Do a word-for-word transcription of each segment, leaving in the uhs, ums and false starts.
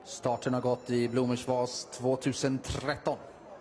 Starten har gått i Blommensvas tjugohundratretton.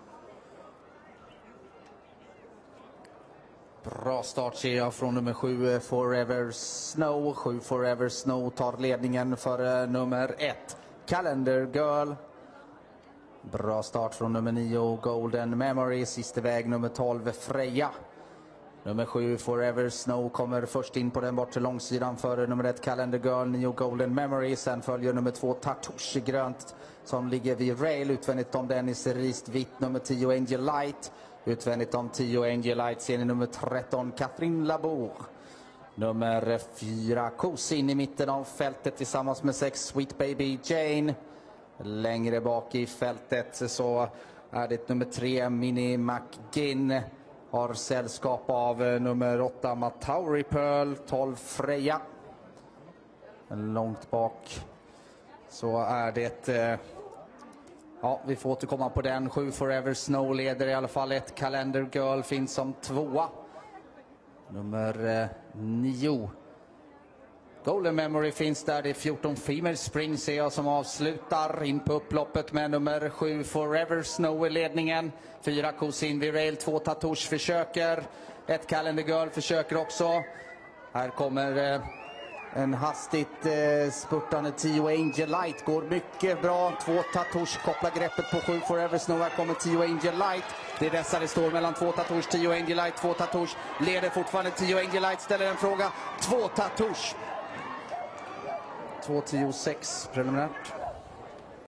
Bra start ser jag från nummer sju Forever Snow. sju Forever Snow tar ledningen för nummer ett Calendar Girl. Bra start från nummer nio Golden Memory. Sista väg nummer tolv Freja. Nummer sju Forever Snow kommer först in på den bortre långsidan för nummer ett Calendar Girl, nio Golden Memory. Sen följer nummer två Tartouche grönt som ligger vid rail. Utvändigt om Dennis Rist vitt nummer tio Angel Light. Utvändigt om tio Angel Light ser ni nummer tretton Catherine Labour. Nummer fyra Cousin i mitten av fältet tillsammans med sex Sweet Baby Jane. Längre bak i fältet så är det nummer tre Minnie McGinn. Har sällskap av nummer åtta Matauri Pearl, tolv Freja. Långt bak så är det... Eh, ja, vi får återkomma på den. sju Forever Snow leder i alla fall. Ett Calendar Girl finns som tvåa. Nummer eh, nio Golden Memory finns där. Det är fjorton Female Spring ser jag som avslutar in på upploppet med nummer sju Forever Snow i ledningen. fyra Cousin vid rail, två Tartouche försöker. Ett Calendar Girl försöker också. Här kommer eh, en hastigt eh, spurtande tio Angel Light. Går mycket bra. Två Tartouche kopplar greppet på sju Forever Snow. Här kommer tio Angel Light. Det är dessa det står mellan två Tartouche, tio Angel Light, två Tartouche. Leder fortfarande tio Angel Light. Ställer en fråga. Två Tartouche. två tio sex preliminärt.